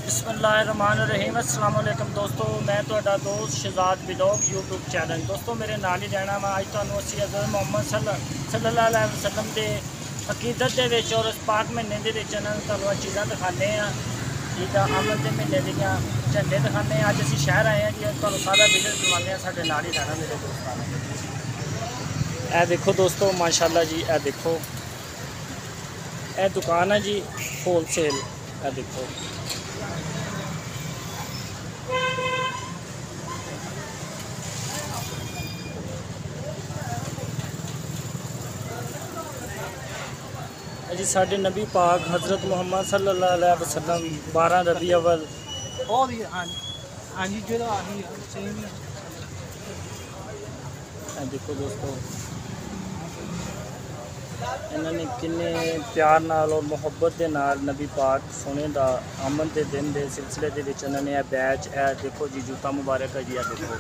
बिस्मिल्लाहिर्रहमानिर्रहीम। अस्सलाम वालेकुम दोस्तों, मैं ਤੁਹਾਡਾ दोस्त शहजाद व्लॉग यूट्यूब चैनल। दोस्तों मेरे नाल ही रहना वा। अज तुहानूं असीं हज़रत मुहम्मद सल्लल्लाहु अलैहि वसल्लम के अकीदत दे विच और इस पाक महीने दे विच तुहानूं चीज़ां दिखाने हैं। ठीक है, अमन के महीने दियां झंडे दिखाने। अज असीं शहर आए हैं जी, तुहानूं सारा विजिट करवाने। साडे नाल ही रहना मेरे दोस्तां ने। ए देखो दोस्तों माशाल्लाह जी, ए देखो ए दुकान है जी होलसेल। ए देखो जी साढ़े नबी पाक हज़रत मुहम्मद सल्लल्लाहु अलैहि वसल्लम 12 रबी अव्वल। देखो दोस्तों इन्होंने किन्ने प्यार नाल और मुहब्बत के नाल नबी पाक सोने का आमद के दिन के सिलसिले के विच इन्होंने बैच है। देखो जी जूता मुबारक है जी। देखो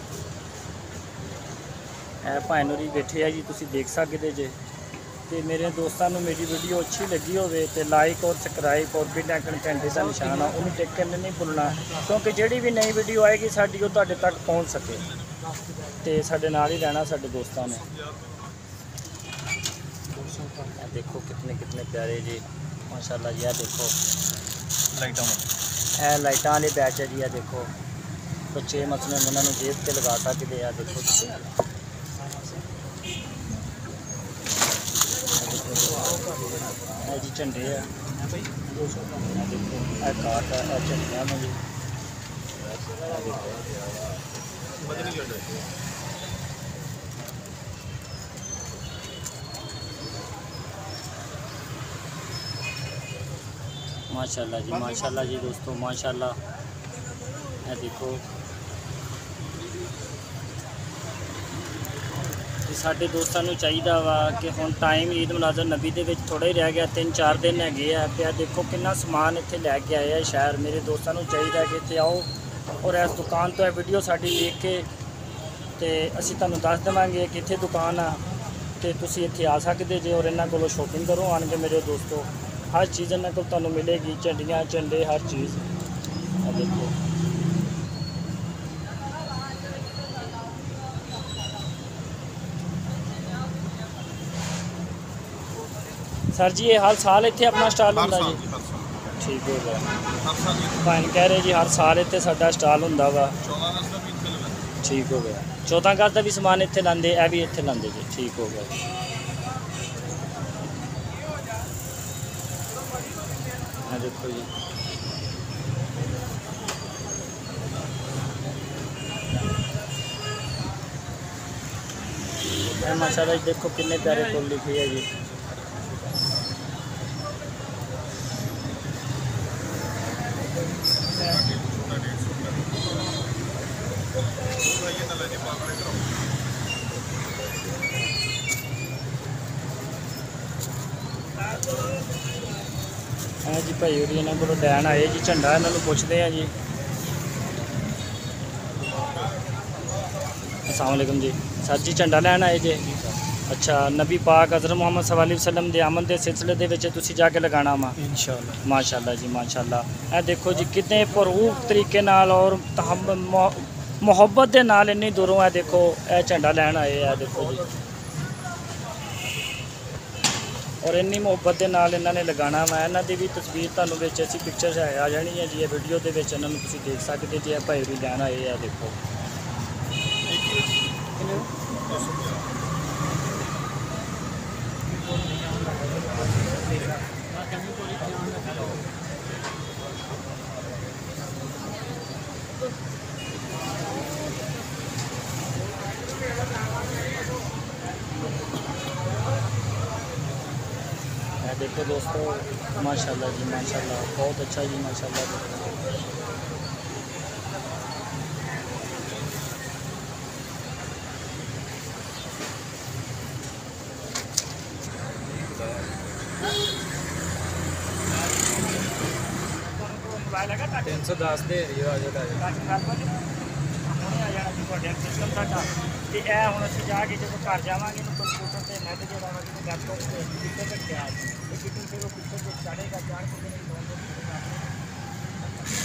ए भाई नूरी बैठे है जी, तुसीं देख सकते जे। तो मेरे दोस्तों को मेरी वीडियो अच्छी लगी हो तो लाइक और सबसक्राइब और बिल आइकन घंटे का निशान है उन्हें टिक करने नहीं भूलना, क्योंकि जी भी नई वीडियो आएगी साड़ी वो तुहाडे तक पहुँच सके। तो साडे नाल ही रहना साडे दोस्तों ने। देखो कितने कितने प्यारे जी माशाल्लाह जी। देखो लाइटा लाइटा वाले बैच है जी। देखो बच्चे मतलब उन्होंने जेब से लगा सकते हैं। देखो जी झंडे है। देखो ए काट है झंडिया में जी। माशाल्लाह जी, माशाल्लाह जी दोस्तों, माशाल्लाह। ए देखो साढ़े दोस्तों को चाहिए वा कि हुण टाइम ईद मुलाज़म नबी दे विच थोड़ा ही रह गया, 3-4 दिन है। देखो कितना समान इत्थे लैके आए हैं शहर। मेरे दोस्तों को चाहिए कि इत्थे आओ और इस दुकान तो वीडियो साडी देख के ते असीं तुहानूं दस देवांगे कि इत्थे दुकान आ ते तुसीं इत्थे आ सकदे जे और इन्हां कोलों शॉपिंग करो आन के। मेरे दोस्तों हर चीज़ इन्हां कोल तुहानूं मिलेगी, झंडियाँ झंडे हर चीज़। देखो सर जी ये हर साल इत्थे अपना स्टाल होंदा जी? ठीक हो गया। भाई कह रहे जी हर साल इत्थे साडा स्टाल होंदा वा। ठीक हो गया। 14 अगस्त का भी समान इत्थे लांदे, ए भी इत्थे लांदे जी। ठीक हो गया। देखो जी माशाल्लाह जी। देखो कितने प्यारे फुल लिखे है जी। हाँ जी भाई होरी इन्होंने को लैन आए जी झंडा, इन्होंने पूछते हैं जी। अस्सलाम वालेकुम जी। सर जी झंडा लैन आए जी? अच्छा, नबी पाक हज़रत मुहम्मद सल्लल्लाहु अलैहि वसल्लम के आमद के सिलसिले के विच तुसीं जाके लगाना वा इंशाअल्लाह। माशाल्लाह जी माशाल्लाह। ए देखो जी कितने भरपूर तरीके नाल और मुहब्बत के नाल इन्नी दूरों है देखो ए झंडा लैन आए है। देखो जी और इन्नी मुहब्बत के नाल इन्होंने लगाना वा। इन्हों की भी तस्वीर तुहानूं विच ऐसी पिक्चर आ जानी है जी। वीडियो के विच इन्होंने तुसीं देख सकते जी। भाई भी लैन आए है। देखो देखो दोस्तों माशाल्लाह जी माशाल्लाह, बहुत अच्छा जी माशाल्लाह। देखो 310 दे रही हो सिस्टम साडा ते ए हुण असीं जाके जदों घर जावांगे तो कंप्यूटर ते नैट जेहड़ा वा लैपटॉप ते स्पीकर रखिया है। कितनी फिर वो पिक्चर जो चढ़ेगा जान को